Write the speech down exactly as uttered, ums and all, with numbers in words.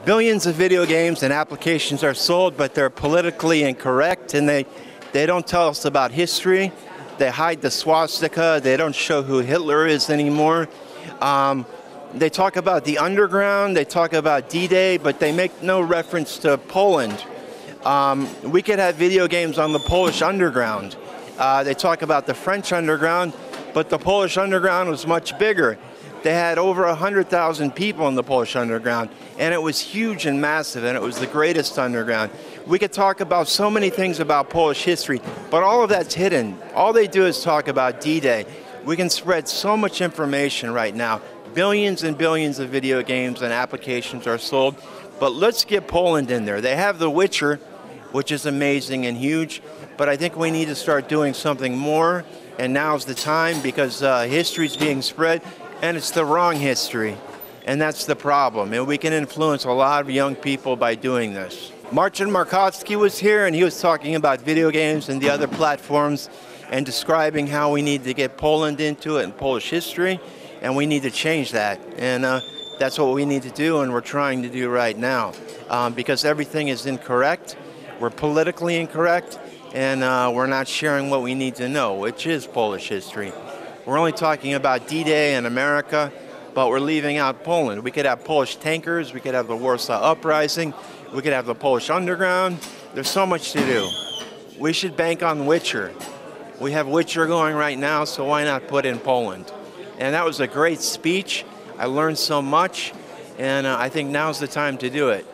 Billions of video games and applications are sold, but they're politically incorrect, and they, they don't tell us about history. They hide the swastika. They don't show who Hitler is anymore. Um, they talk about the underground. They talk about D-Day, but they make no reference to Poland. Um, we could have video games on the Polish underground. Uh, they talk about the French underground, but the Polish underground was much bigger. They had over one hundred thousand people in the Polish underground, and it was huge and massive, and it was the greatest underground. We could talk about so many things about Polish history, but all of that's hidden. All they do is talk about D-Day. We can spread so much information right now. Billions and billions of video games and applications are sold, but let's get Poland in there. They have The Witcher, which is amazing and huge, but I think we need to start doing something more, and now's the time, because uh, history's being spread, and it's the wrong history, and that's the problem. And we can influence a lot of young people by doing this. Marcin Markowski was here, and he was talking about video games and the other platforms and describing how we need to get Poland into it and Polish history, and we need to change that. And uh, that's what we need to do, and we're trying to do right now, um, because everything is incorrect. We're politically incorrect, and uh, we're not sharing what we need to know, which is Polish history. We're only talking about D-Day in America, but we're leaving out Poland. We could have Polish tankers, we could have the Warsaw Uprising, we could have the Polish underground. There's so much to do. We should bank on Witcher. We have Witcher going right now, so why not put in Poland? And that was a great speech. I learned so much, and uh, I think now's the time to do it.